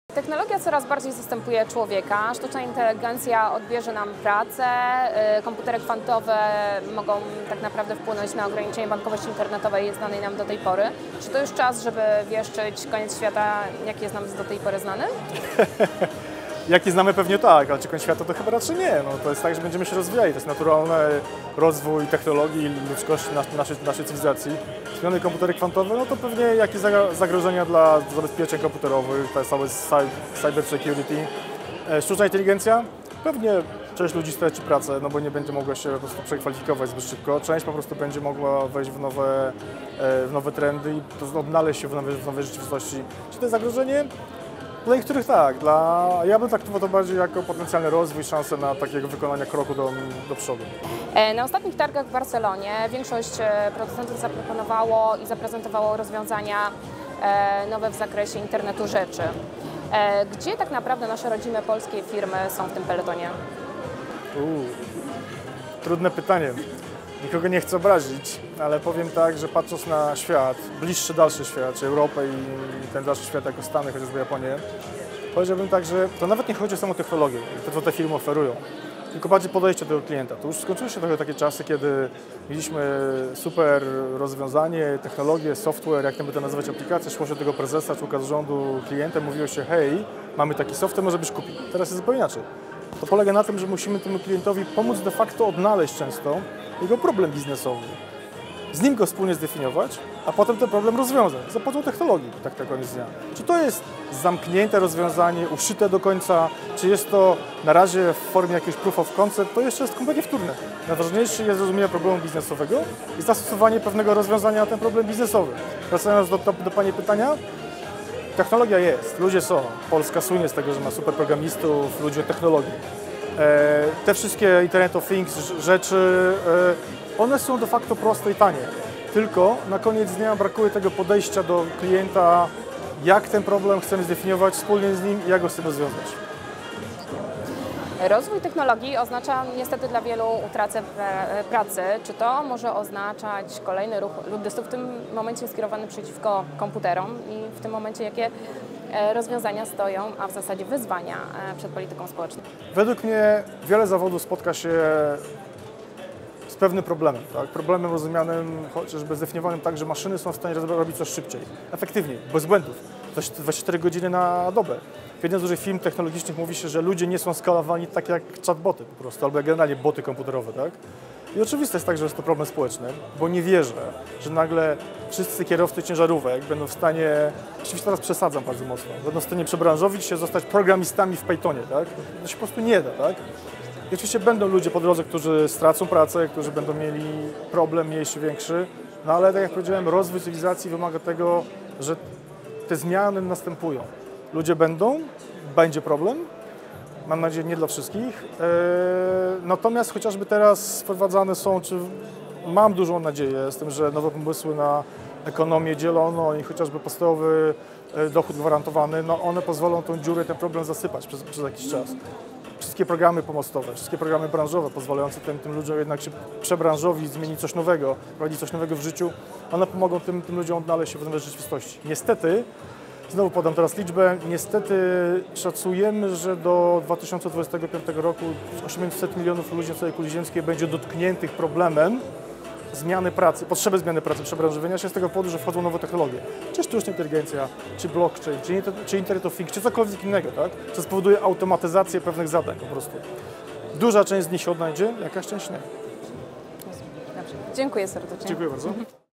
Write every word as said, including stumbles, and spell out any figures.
Technologia coraz bardziej zastępuje człowieka, sztuczna inteligencja odbierze nam pracę, komputery kwantowe mogą tak naprawdę wpłynąć na ograniczenie bankowości internetowej znanej nam do tej pory. Czy to już czas, żeby wieszczyć koniec świata, jaki jest nam do tej pory znany? Jaki znamy pewnie tak, ale czy koniec świata to chyba raczej nie. No, to jest tak, że będziemy się rozwijali. To jest naturalny rozwój technologii i ludzkości naszej, naszej cywilizacji. Zmiany komputery kwantowe, no to pewnie jakieś zagrożenia dla zabezpieczeń komputerowych, to jest całe cyber security. Sztuczna inteligencja, pewnie część ludzi straci pracę, no bo nie będzie mogła się po prostu przekwalifikować zbyt szybko. Część po prostu będzie mogła wejść w nowe, w nowe trendy i odnaleźć się w nowej, w nowej rzeczywistości. Czy to jest zagrożenie? Dla niektórych tak, dla... ja bym traktował to bardziej jako potencjalny rozwój, szansę na takiego wykonania kroku do, do przodu. Na ostatnich targach w Barcelonie większość producentów zaproponowało i zaprezentowało rozwiązania nowe w zakresie internetu rzeczy. Gdzie tak naprawdę nasze rodzime polskie firmy są w tym peletonie? Uuu, trudne pytanie. Nikogo nie chcę obrazić, ale powiem tak, że patrząc na świat, bliższy, dalszy świat, czy Europę i ten dalszy świat jako Stany, chociażby Japonię, powiedziałbym tak, że to nawet nie chodzi o samą technologię, to co te firmy oferują, tylko bardziej podejście do klienta. To już skończyły się trochę takie czasy, kiedy mieliśmy super rozwiązanie, technologię, software, jak by to nazywać, aplikację, szło się do tego prezesa, członka zarządu, klientem, mówiło się, hej, mamy taki software, może byś kupił. Teraz jest zupełnie inaczej. To polega na tym, że musimy temu klientowi pomóc de facto odnaleźć często jego problem biznesowy, z nim go wspólnie zdefiniować, a potem ten problem rozwiązać za pomocą technologii, tak na koniec dnia. Czy to jest zamknięte rozwiązanie, uszyte do końca, czy jest to na razie w formie jakiegoś proof of concept, to jeszcze jest kompletnie wtórne. Najważniejsze jest zrozumienie problemu biznesowego i zastosowanie pewnego rozwiązania na ten problem biznesowy. Wracając do, do, do Pani pytania, technologia jest, ludzie są. Polska słynie z tego, że ma super programistów, ludzi od technologii. E, te wszystkie Internet of Things rzeczy, e, one są de facto proste i tanie. Tylko na koniec dnia brakuje tego podejścia do klienta, jak ten problem chcemy zdefiniować wspólnie z nim i jak go chcemy rozwiązać. Rozwój technologii oznacza niestety dla wielu utracę pracy. Czy to może oznaczać kolejny ruch luddystów, w tym momencie skierowany przeciwko komputerom i w tym momencie jakie rozwiązania stoją, a w zasadzie wyzwania przed polityką społeczną? Według mnie wiele zawodów spotka się z pewnym problemem. Tak? Problemem rozumianym chociażby zdefiniowanym tak, że maszyny są w stanie robić coś szybciej, efektywniej, bez błędów, dwadzieścia cztery godziny na dobę. W jednej z dużych firm technologicznych mówi się, że ludzie nie są skalowani tak jak chatboty po prostu, albo generalnie boty komputerowe, tak? I oczywiście jest tak, że jest to problem społeczny, bo nie wierzę, że nagle wszyscy kierowcy ciężarówek będą w stanie, oczywiście teraz przesadzam bardzo mocno, będą w stanie przebranżowić się, zostać programistami w Pythonie, tak? To się po prostu nie da, tak? I oczywiście będą ludzie po drodze, którzy stracą pracę, którzy będą mieli problem mniejszy, większy, no ale tak jak powiedziałem, rozwój cywilizacji wymaga tego, że te zmiany następują. Ludzie będą, będzie problem, mam nadzieję nie dla wszystkich, e, natomiast chociażby teraz wprowadzane są, czy mam dużą nadzieję z tym, że nowe pomysły na ekonomię dzieloną i chociażby podstawowy dochód gwarantowany, no one pozwolą tą dziurę, ten problem zasypać przez, przez jakiś czas. Wszystkie programy pomostowe, wszystkie programy branżowe pozwalające tym, tym ludziom jednak się przebranżowić, zmienić coś nowego, prowadzić coś nowego w życiu, one pomogą tym, tym ludziom odnaleźć się w nowej rzeczywistości. Niestety, znowu podam teraz liczbę, niestety szacujemy, że do dwa tysiące dwudziestego piątego roku osiemset milionów ludzi na całej kuli ziemskiej będzie dotkniętych problemem zmiany pracy, potrzeby zmiany pracy, przebranżowienia się z tego powodu, że wchodzą nowe technologie. Czy sztuczna inteligencja, czy blockchain, czy, czy Internet of Things, czy cokolwiek innego, tak? Co spowoduje automatyzację pewnych zadań po prostu. Duża część z nich się odnajdzie, jakaś część nie. Dobrze. Dziękuję serdecznie. Dziękuję bardzo.